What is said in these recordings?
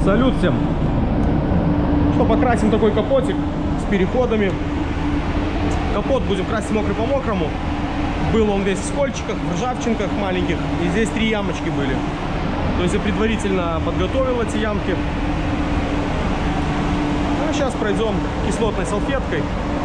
Салют всем! Что, покрасим такой капотик с переходами. Капот будем красить мокрый по мокрому. Был он весь в скольчиках, в ржавчинках маленьких. И здесь 3 ямочки были. То есть я предварительно подготовил эти ямки. А сейчас пройдем кислотной салфеткой.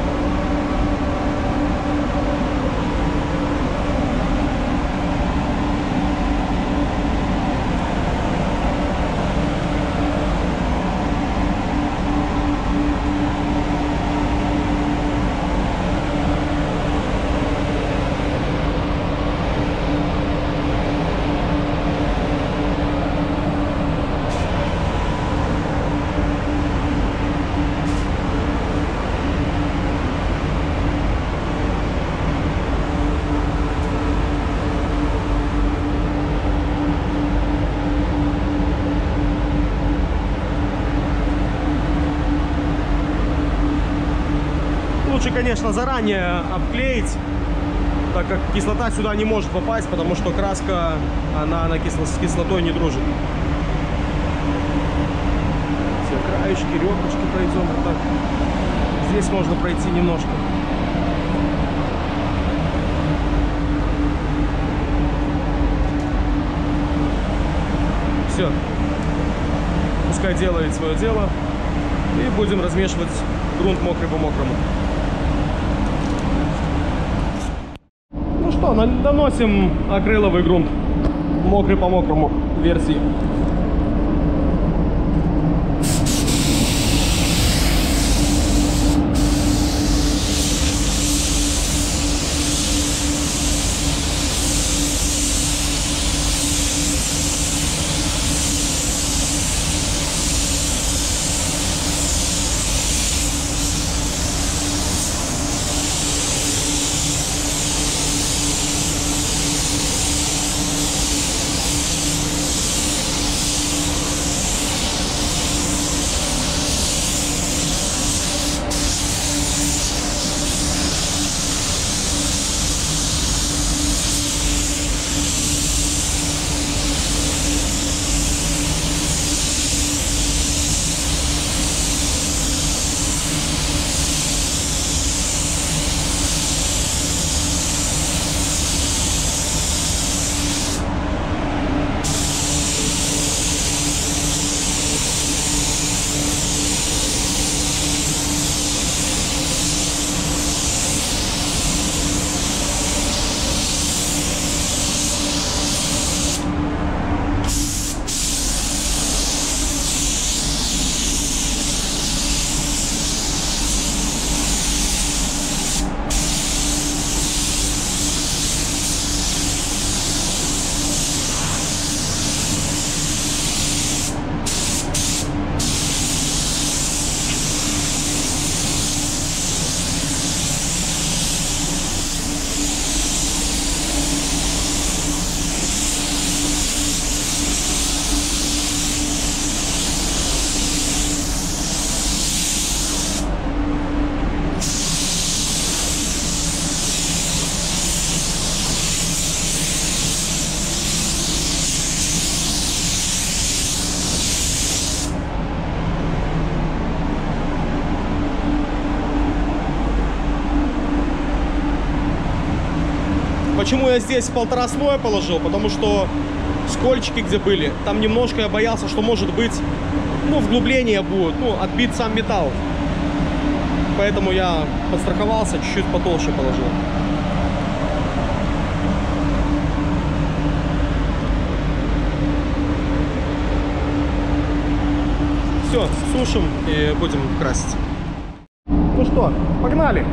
Лучше, конечно, заранее обклеить, так как кислота сюда не может попасть, потому что краска, она с кислотой не дружит. Все краешки, ребрышки пройдем вот так. Здесь можно пройти немножко. Все. Пускай делает свое дело. И будем размешивать грунт мокрый по мокрому. Ну что, наносим акриловый грунт мокрый по мокрому версии. Почему я здесь 1,5 слоя положил? Потому что скольчики, где были, там немножко я боялся, что может быть, ну, вглубление будет, ну, отбит сам металл. Поэтому я подстраховался, чуть-чуть потолще положил. Все, сушим и будем красить. Ну что, погнали!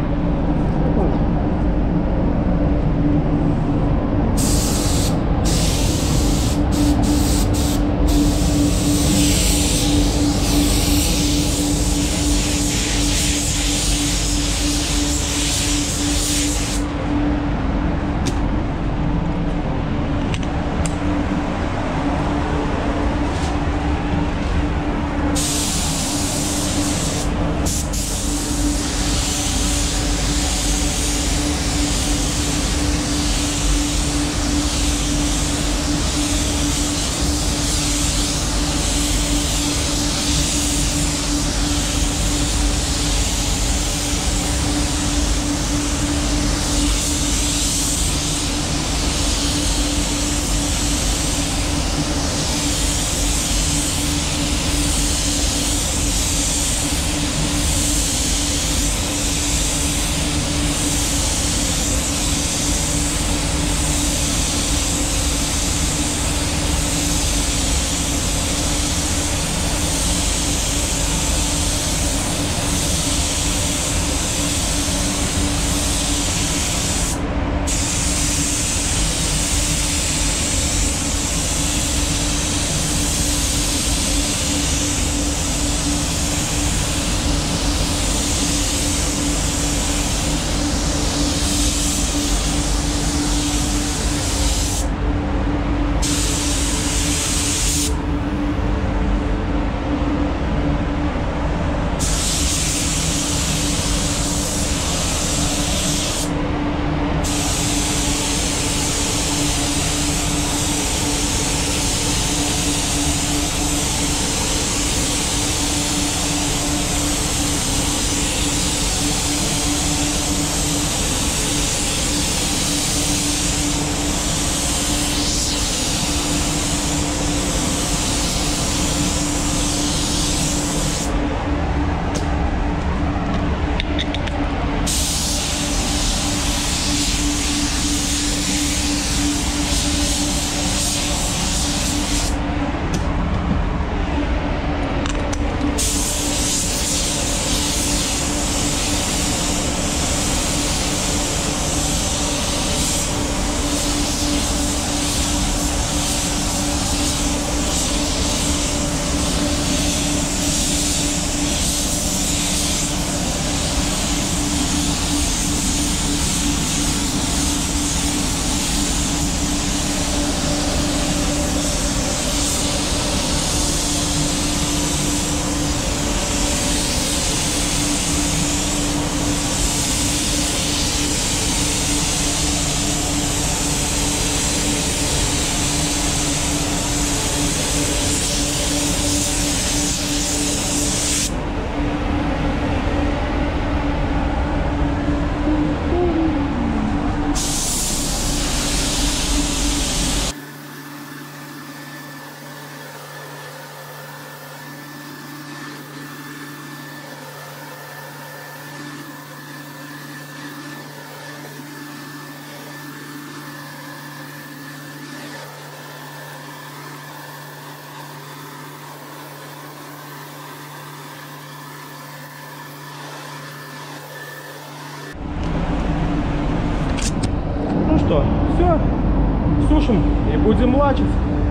все, сушим и будем лачить.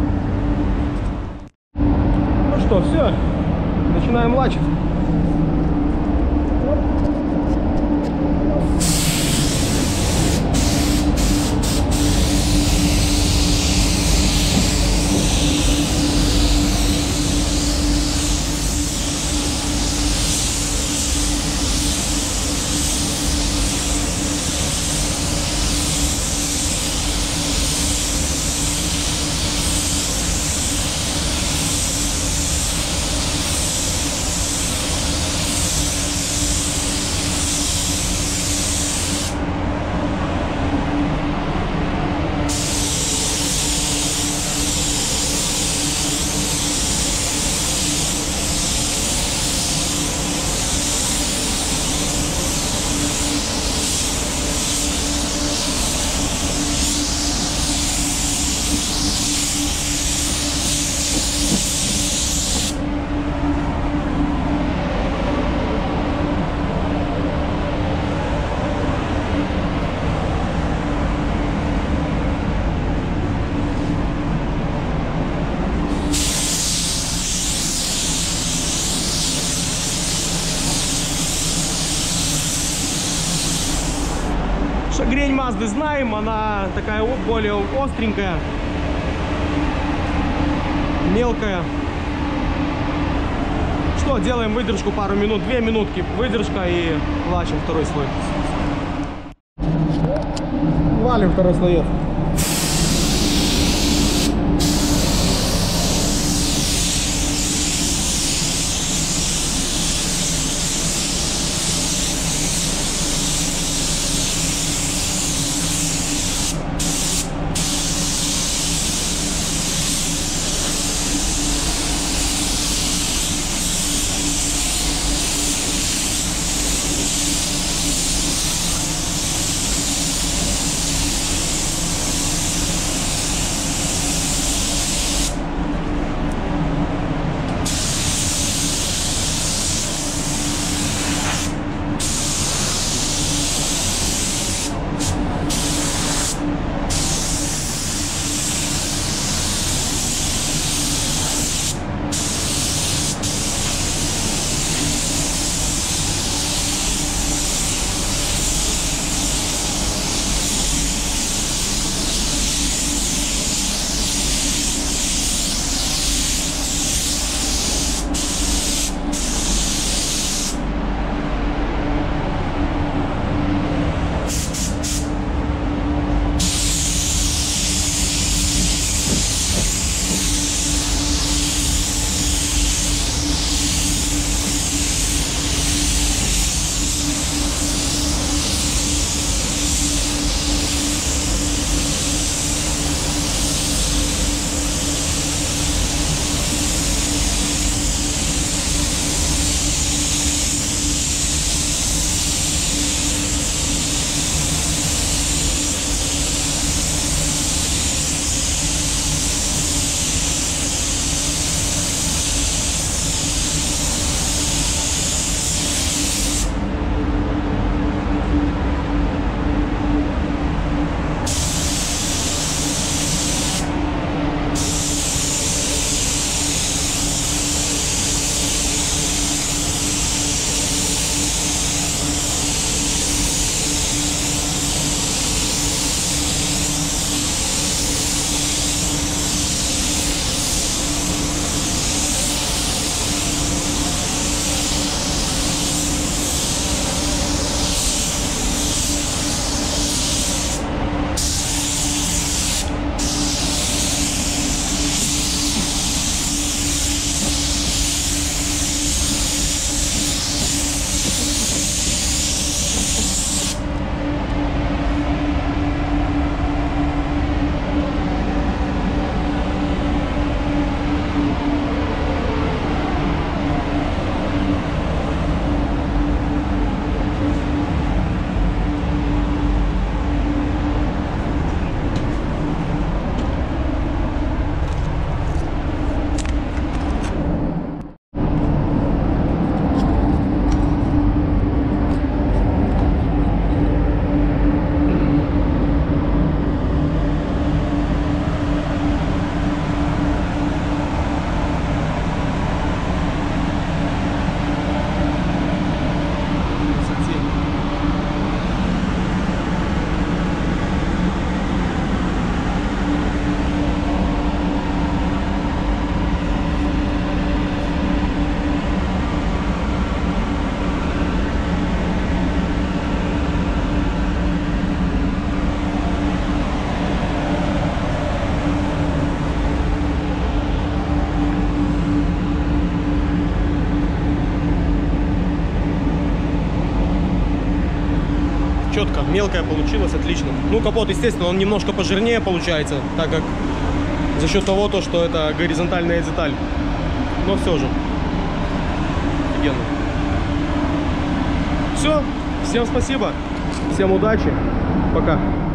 Ну что, все, начинаем лачить. Шагрень Мазды знаем, она такая более остренькая, мелкая. Что, делаем выдержку пару минут, 2 минутки, выдержка и лачим второй слой. Валим второй слоец. четко, мелкая получилась, отлично. Ну, капот, естественно, он немножко пожирнее получается, так как за счет того, что это горизонтальная деталь. Но все же. Офигенно. Все, всем спасибо, всем удачи, пока.